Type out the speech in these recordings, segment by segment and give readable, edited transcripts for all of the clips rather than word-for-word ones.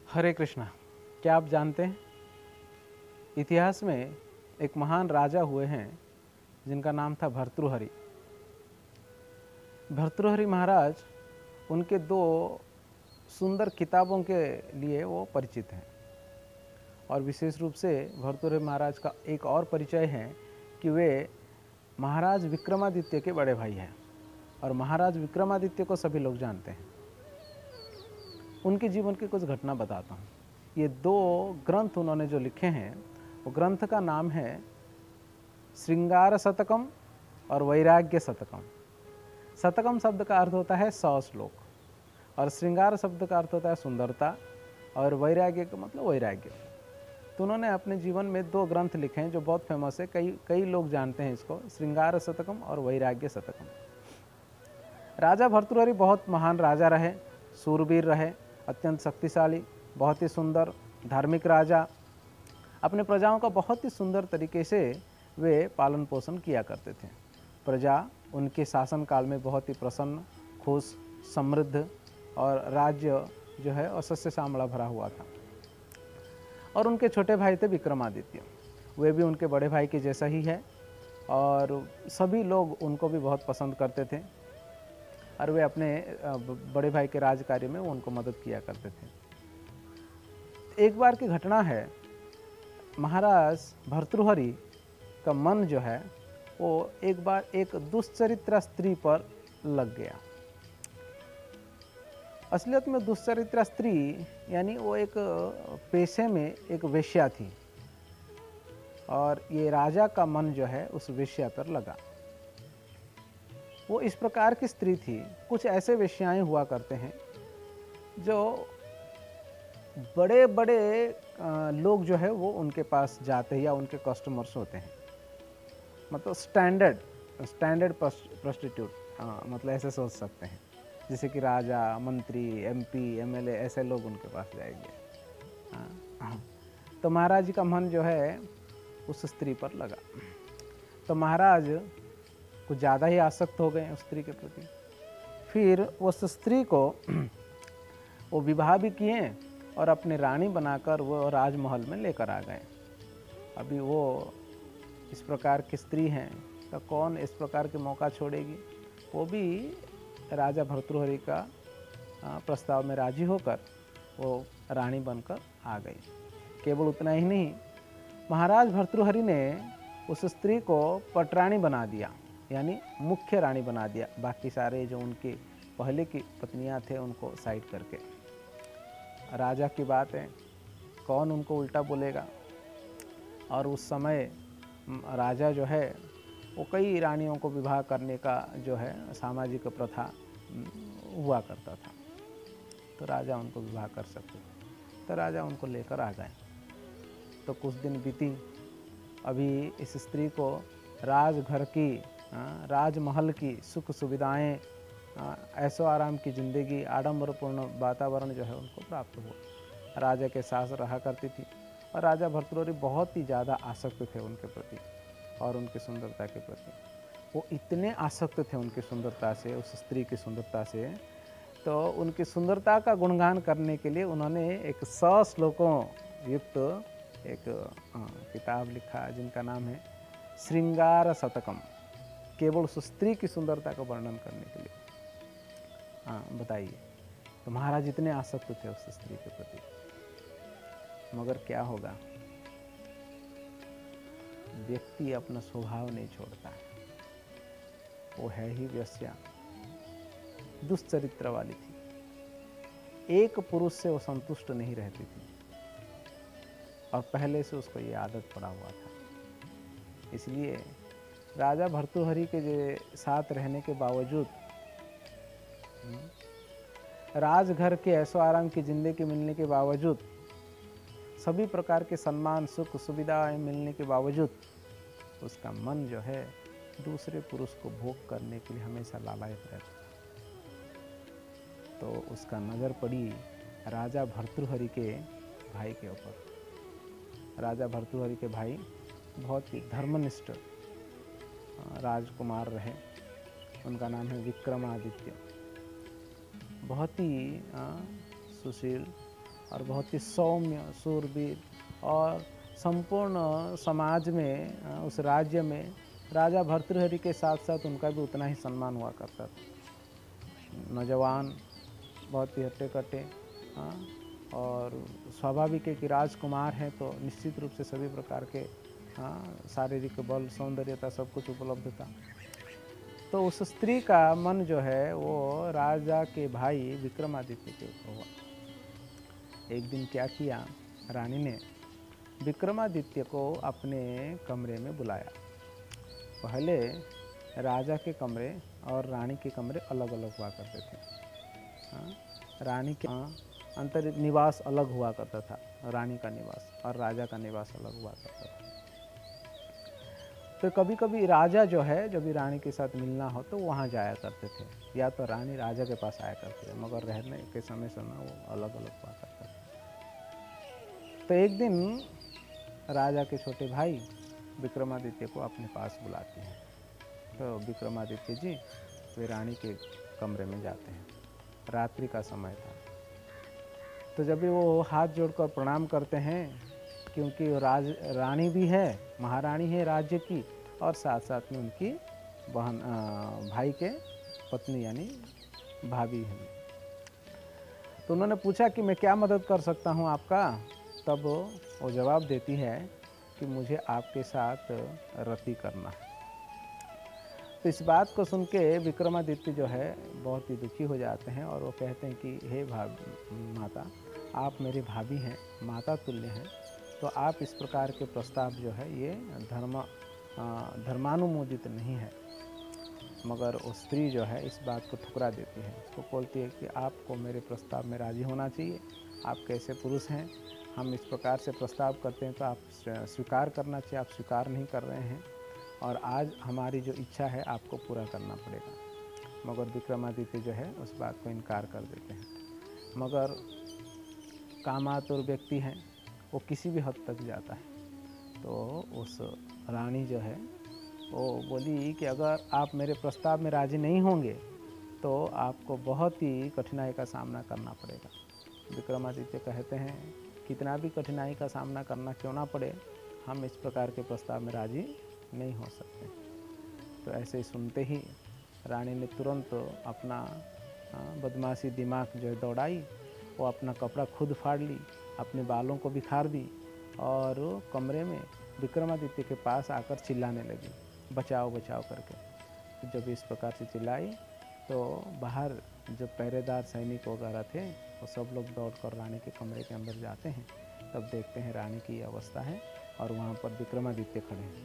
हरे कृष्णा। क्या आप जानते हैं इतिहास में एक महान राजा हुए हैं जिनका नाम था भर्तृहरि। भर्तृहरि महाराज उनके दो सुंदर किताबों के लिए वो परिचित हैं और विशेष रूप से भर्तृहरि महाराज का एक और परिचय है कि वे महाराज विक्रमादित्य के बड़े भाई हैं और महाराज विक्रमादित्य को सभी लोग जानते हैं। उनके जीवन की कुछ घटना बताता हूँ। ये दो ग्रंथ उन्होंने जो लिखे हैं वो ग्रंथ का नाम है श्रृंगार शतकम और वैराग्य शतकम। शतकम शब्द का अर्थ होता है 100 श्लोक और श्रृंगार शब्द का अर्थ होता है सुंदरता और वैराग्य का मतलब वैराग्य। तो उन्होंने अपने जीवन में दो ग्रंथ लिखे हैं जो बहुत फेमस है, कई लोग जानते हैं इसको, श्रृंगार शतकम और वैराग्य शतकम। राजा भर्तृहरि बहुत महान राजा रहे, सूरवीर रहे, अत्यंत शक्तिशाली, बहुत ही सुंदर धार्मिक राजा। अपने प्रजाओं का बहुत ही सुंदर तरीके से वे पालन पोषण किया करते थे। प्रजा उनके शासन काल में बहुत ही प्रसन्न, खुश, समृद्ध और राज्य जो है और सस्य श्यामला भरा हुआ था। और उनके छोटे भाई थे विक्रमादित्य, वे भी उनके बड़े भाई के जैसा ही है और सभी लोग उनको भी बहुत पसंद करते थे और वे अपने बड़े भाई के राज कार्य में वो उनको मदद किया करते थे। एक बार की घटना है, महाराज भर्तृहरि का मन जो है वो एक बार एक दुष्चरित्रा स्त्री पर लग गया। असलियत में दुष्चरित्रा स्त्री यानी वो एक पेशे में एक वेश्या थी और ये राजा का मन जो है उस वेश्या पर लगा। वो इस प्रकार की स्त्री थी, कुछ ऐसे वेश्याएं हुआ करते हैं जो बड़े बड़े लोग जो है वो उनके पास जाते हैं या उनके कस्टमर्स होते हैं, मतलब स्टैंडर्ड प्रोस्टिट्यूट, मतलब ऐसे सोच सकते हैं जैसे कि राजा, मंत्री, एमपी, एमएलए ऐसे लोग उनके पास जाएंगे। तो महाराज जी का मन जो है उस स्त्री पर लगा, तो महाराज कुछ ज़्यादा ही आसक्त हो गए उस स्त्री के प्रति। फिर उस स्त्री को वो विवाह भी किए और अपनी रानी बनाकर वो राजमहल में लेकर आ गए। अभी वो इस प्रकार की स्त्री हैं तो कौन इस प्रकार के मौका छोड़ेगी। वो भी राजा भर्तृहरि का प्रस्ताव में राजी होकर वो रानी बनकर आ गई। केवल उतना ही नहीं, महाराज भर्तृहरि ने उस स्त्री को पटरानी बना दिया, यानी मुख्य रानी बना दिया। बाकी सारे जो उनके पहले की पत्नियां थे उनको साइड करके। राजा की बात है, कौन उनको उल्टा बोलेगा। और उस समय राजा जो है वो कई रानियों को विवाह करने का जो है सामाजिक प्रथा हुआ करता था, तो राजा उनको विवाह कर सकते थे। तो राजा उनको लेकर आ गए। तो कुछ दिन बीती, अभी इस स्त्री को राजघर की, राजमहल की सुख सुविधाएं, ऐशो आराम की ज़िंदगी, आडंबरपूर्ण वातावरण जो है उनको प्राप्त हुआ। राजा के साथ रहा करती थी और राजा भर्तृहरि बहुत ही ज़्यादा आसक्त थे उनके प्रति और उनकी सुंदरता के प्रति। वो इतने आसक्त थे उनकी सुंदरता से, उस स्त्री की सुंदरता से, तो उनकी सुंदरता का गुणगान करने के लिए उन्होंने एक 100 श्लोकों युक्त एक किताब लिखा जिनका नाम है श्रृंगार शतकम, केवल उस स्त्री की सुंदरता का वर्णन करने के लिए। बताइए, तो महाराज इतने आसक्त थे उस स्त्री के प्रति। मगर क्या होगा, व्यक्ति अपना स्वभाव नहीं छोड़ता है। वो है ही वेश्या, दुष्चरित्र वाली थी। एक पुरुष से वो संतुष्ट नहीं रहती थी और पहले से उसको ये आदत पड़ा हुआ था। इसलिए राजा भर्तृहरि के साथ रहने के बावजूद, राजघर के ऐशो आराम की जिंदगी मिलने के बावजूद, सभी प्रकार के सम्मान, सुख, सुविधाएं मिलने के बावजूद उसका मन जो है दूसरे पुरुष को भोग करने के लिए हमेशा लालायित रहता। तो उसका नज़र पड़ी राजा भर्तृहरि के भाई के ऊपर। राजा भर्तृहरि के भाई बहुत ही धर्मनिष्ठ राजकुमार रहे, उनका नाम है विक्रमादित्य। बहुत ही सुशील, और बहुत ही सौम्य, शूरवीर और संपूर्ण समाज में उस राज्य में राजा भर्तृहरि के साथ साथ उनका भी उतना ही सम्मान हुआ करता था। नौजवान, बहुत ही हट्टे-कट्टे, हाँ, और स्वाभाविक है कि राजकुमार हैं तो निश्चित रूप से सभी प्रकार के, हाँ, शारीरिक बल, सौंदर्यता सब कुछ उपलब्ध था। तो उस स्त्री का मन जो है वो राजा के भाई विक्रमादित्य के ऊपर हुआ। एक दिन क्या किया, रानी ने विक्रमादित्य को अपने कमरे में बुलाया। पहले राजा के कमरे और रानी के कमरे अलग अलग हुआ करते थे। हाँ, रानी के अंतर निवास अलग हुआ करता था, रानी का निवास, और राजा का निवास अलग हुआ करता था। तो कभी कभी राजा जो है जब भी रानी के साथ मिलना हो तो वहाँ जाया करते थे, या तो रानी राजा के पास आया करती थी, मगर रहने के समय वो अलग अलग हुआ करता था। तो एक दिन राजा के छोटे भाई विक्रमादित्य को अपने पास बुलाते हैं। तो विक्रमादित्य जी वे रानी के कमरे में जाते हैं। रात्रि का समय था। तो जब भी वो हाथ जोड़कर प्रणाम करते हैं, क्योंकि रानी भी है, महारानी है राज्य की, और साथ साथ में उनकी बहन, भाई के पत्नी यानी भाभी हैं। तो उन्होंने पूछा कि मैं क्या मदद कर सकता हूँ आपका। तब वो जवाब देती है कि मुझे आपके साथ रति करना है। तो इस बात को सुन के विक्रमादित्य जो है बहुत ही दुखी हो जाते हैं और वो कहते हैं कि हे माता, आप मेरी भाभी हैं, माता तुल्य हैं, तो आप इस प्रकार के प्रस्ताव जो है ये धर्मानुमोदित नहीं है। मगर वो स्त्री जो है इस बात को ठुकरा देती है। उसको बोलती है कि आपको मेरे प्रस्ताव में राजी होना चाहिए, आप कैसे पुरुष हैं, हम इस प्रकार से प्रस्ताव करते हैं तो आप स्वीकार करना चाहिए, आप स्वीकार नहीं कर रहे हैं, और आज हमारी जो इच्छा है आपको पूरा करना पड़ेगा। मगर विक्रमादित्य जो है उस बात को इनकार कर देते हैं। मगर कामातुर व्यक्ति हैं, वो किसी भी हद तक जाता है। तो उस रानी जो है वो बोली कि अगर आप मेरे प्रस्ताव में राजी नहीं होंगे तो आपको बहुत ही कठिनाई का सामना करना पड़ेगा। विक्रमादित्य कहते हैं कितना भी कठिनाई का सामना करना क्यों ना पड़े, हम इस प्रकार के प्रस्ताव में राजी नहीं हो सकते। तो ऐसे ही सुनते ही रानी ने तुरंत अपना बदमाशी दिमाग जो है दौड़ाई, वो अपना कपड़ा खुद फाड़ ली, अपने बालों को बिखार दी और कमरे में विक्रमादित्य के पास आकर चिल्लाने लगी, बचाओ बचाओ करके। तो जब इस प्रकार से चिल्लाई तो बाहर जो पहरेदार सैनिक वगैरह थे वो सब लोग दौड़कर रानी के कमरे के अंदर जाते हैं। तब देखते हैं रानी की अवस्था है और वहाँ पर विक्रमादित्य खड़े हैं।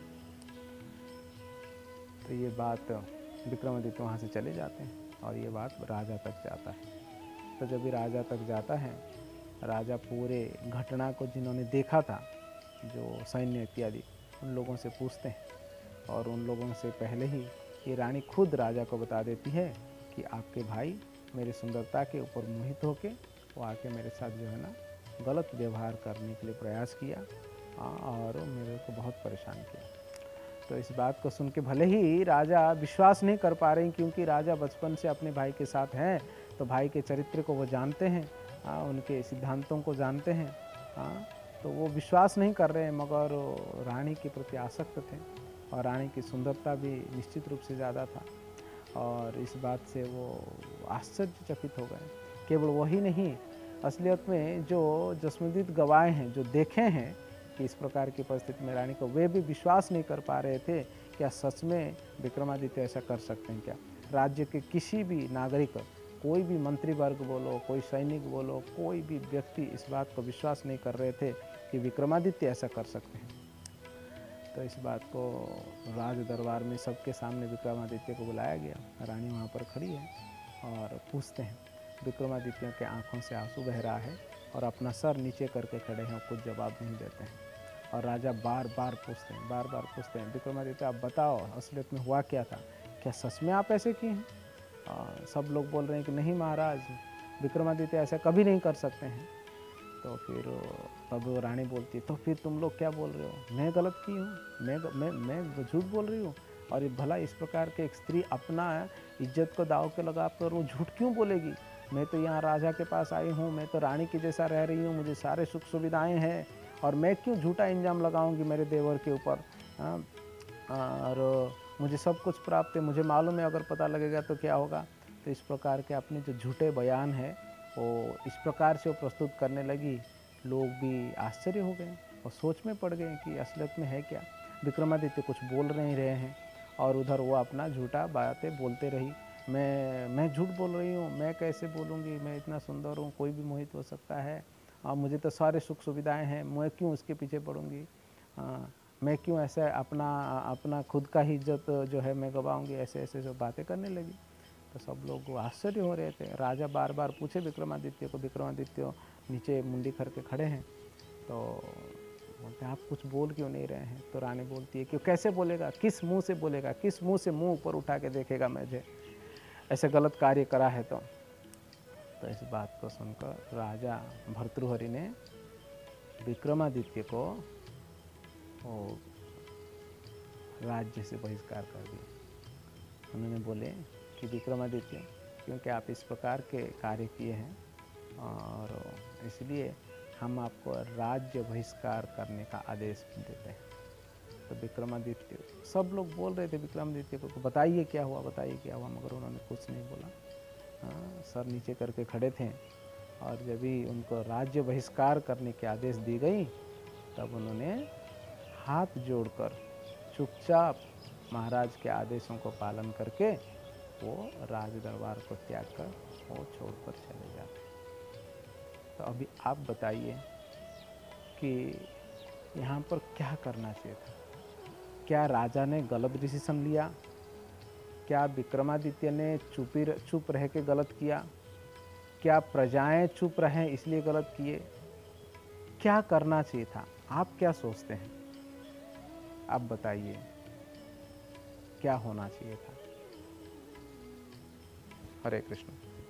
तो ये बात विक्रमादित्य वहाँ से चले जाते हैं और ये बात राजा तक जाता है। तो जब भी राजा तक जाता है, राजा पूरे घटना को जिन्होंने देखा था, जो सैन्य इत्यादि, उन लोगों से पूछते हैं और उन लोगों से पहले ही ये रानी खुद राजा को बता देती है कि आपके भाई मेरी सुंदरता के ऊपर मोहित होके वो आके मेरे साथ जो है ना गलत व्यवहार करने के लिए प्रयास किया और मेरे को बहुत परेशान किया। तो इस बात को सुन के भले ही राजा विश्वास नहीं कर पा रहे हैं, क्योंकि राजा बचपन से अपने भाई के साथ हैं, तो भाई के चरित्र को वो जानते हैं, उनके सिद्धांतों को जानते हैं, तो वो विश्वास नहीं कर रहे हैं, मगर रानी के प्रति आसक्त थे और रानी की सुंदरता भी निश्चित रूप से ज़्यादा था और इस बात से वो आश्चर्यचकित हो गए। केवल वही नहीं, असलियत में जो जसमदीद गवाह हैं, जो देखे हैं कि इस प्रकार की परिस्थिति में रानी को, वे भी विश्वास नहीं कर पा रहे थे क्या सच में विक्रमादित्य ऐसा कर सकते हैं क्या। राज्य के किसी भी नागरिक, कोई भी मंत्री वर्ग बोलो, कोई सैनिक बोलो, कोई भी व्यक्ति इस बात को विश्वास नहीं कर रहे थे कि विक्रमादित्य ऐसा कर सकते हैं। तो इस बात को राज दरबार में सबके सामने विक्रमादित्य को बुलाया गया। रानी वहाँ पर खड़ी है और पूछते हैं। विक्रमादित्य के आंखों से आंसू बह रहा है और अपना सर नीचे करके खड़े हैं, कुछ जवाब नहीं देते हैं। और राजा बार बार पूछते हैं विक्रमादित्य आप बताओ असलियत में हुआ क्या था, क्या सच में आप ऐसे किए हैं। सब लोग बोल रहे हैं कि नहीं महाराज, विक्रमादित्य ऐसा कभी नहीं कर सकते हैं। तो फिर तब रानी बोलती है तो फिर तुम लोग क्या बोल रहे हो, मैं गलत की हूँ, मैं झूठ बोल रही हूँ। और भला इस प्रकार के एक स्त्री अपना इज्जत को दाव पे लगा कर वो झूठ क्यों बोलेगी। मैं तो यहाँ राजा के पास आई हूँ, मैं तो रानी की जैसा रह रही हूँ, मुझे सारे सुख सुविधाएं हैं, और मैं क्यों झूठा इंजाम लगाऊंगी मेरे देवर के ऊपर। हाँ, और मुझे सब कुछ प्राप्त है, मुझे मालूम है अगर पता लगेगा तो क्या होगा। तो इस प्रकार के अपने जो झूठे बयान है वो इस प्रकार से वो प्रस्तुत करने लगी। लोग भी आश्चर्य हो गए और सोच में पड़ गए कि असलियत में है क्या। विक्रमादित्य कुछ बोल नहीं रहे हैं और उधर वो अपना झूठा बातें बोलते रही। मैं झूठ बोल रही हूँ, मैं कैसे बोलूँगी, मैं इतना सुंदर हूँ, कोई भी मोहित हो सकता है, मुझे तो सारे सुख सुविधाएं हैं, मैं क्यों उसके पीछे पड़ूँगी, मैं क्यों ऐसे अपना अपना खुद का ही इज्जत जो है मैं गवाऊँगी, ऐसे ऐसे सब बातें करने लगी। तो सब लोग आश्चर्य हो रहे थे। राजा बार बार पूछे विक्रमादित्य को, विक्रमादित्य नीचे मुंडी करके खड़े हैं। तो बोलते आप कुछ बोल क्यों नहीं रहे हैं। तो रानी बोलती है कि कैसे बोलेगा, किस मुंह से बोलेगा, किस मुंह से मुंह ऊपर उठा के देखेगा मुझे, ऐसे गलत कार्य करा है। तो इस बात को सुनकर राजा भर्तृहरि ने विक्रमादित्य को राज्य से बहिष्कार कर दिया। उन्होंने बोले कि विक्रमादित्य, क्योंकि आप इस प्रकार के कार्य किए हैं और इसलिए हम आपको राज्य बहिष्कार करने का आदेश देते हैं। तो विक्रमादित्य, सब लोग बोल रहे थे विक्रमादित्य को बताइए क्या हुआ, बताइए क्या हुआ, मगर उन्होंने कुछ नहीं बोला। सर नीचे करके खड़े थे। और जब भी उनको राज्य बहिष्कार करने की आदेश दी गई तब उन्होंने हाथ जोड़कर चुपचाप महाराज के आदेशों को पालन करके वो राज दरबार को त्याग कर वो छोड़कर चले जाते। तो अभी आप बताइए कि यहाँ पर क्या करना चाहिए था। क्या राजा ने गलत डिसीजन लिया? क्या विक्रमादित्य ने चुप रह के गलत किया? क्या प्रजाएं चुप रहें इसलिए गलत किए? क्या करना चाहिए था? आप क्या सोचते हैं? आप बताइए क्या होना चाहिए था। हरे कृष्ण।